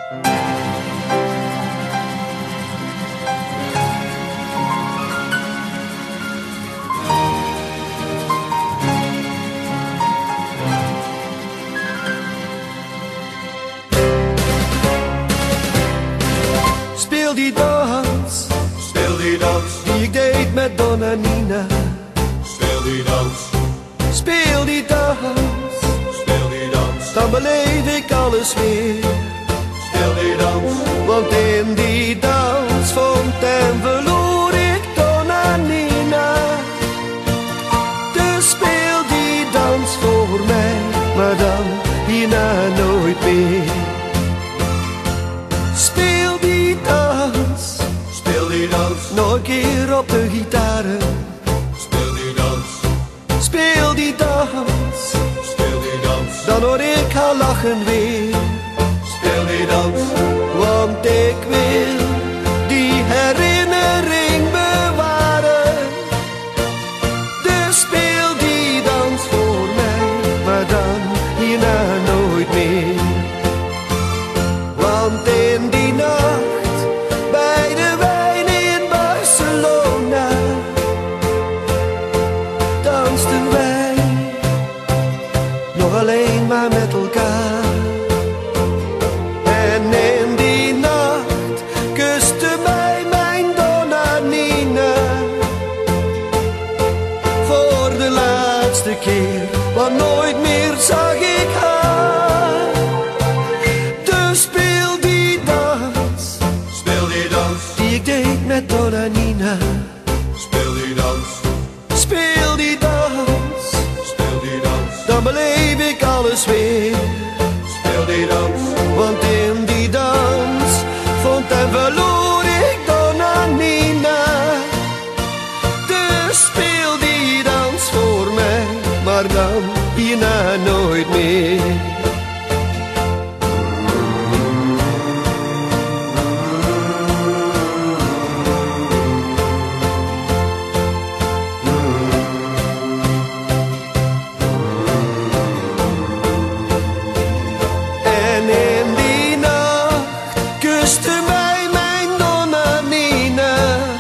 Speel die dans, die ik deed met Don en Nina. Speel die dans, Speel die dans, speel die dans, dan beleef ik alles weer. speel die dans, Want in die dans vond en verloor ik Don en Nina. Dus speel die dans voor mij, maar dan hierna nooit meer. Speel die dans, speel die dans, nog een keer op de gitaren. speel die dans, Speel die dans, speel die dans, dan hoor ik haar lachen weer. speel die dans, Want ik wil die herinnering bewaren. Dus speel die dans voor mij, maar dan hierna nooit meer. Want in die nacht bij de wijn in Barcelona dansten wij nog alleen maar met elkaar. En in die nacht kuste mij mijn Donna Nina. Voor de laatste keer, want nooit meer zag ik haar. Dus speel die dans, speel die dans, die ik deed met Donna Nina. speel die dans, Speel die dans, speel die dans, dan beleef ik alles weer. speel die dans, Want in die dans vond en verloor ik Donna Nina. Dus speel die dans voor mij, maar dan hierna nooit meer. En in die nacht kuste mij mijn Donna Nina.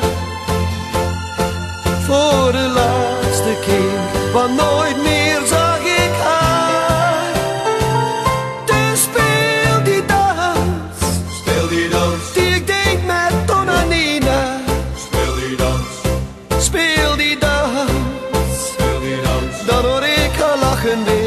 Voor de laatste keer, want nooit meer zag ik haar. Dus speel die dans, speel die dans, die ik deed met Donna Nina. speel die dans, Speel die dans, speel die dans, dan hoor ik haar lachen weer.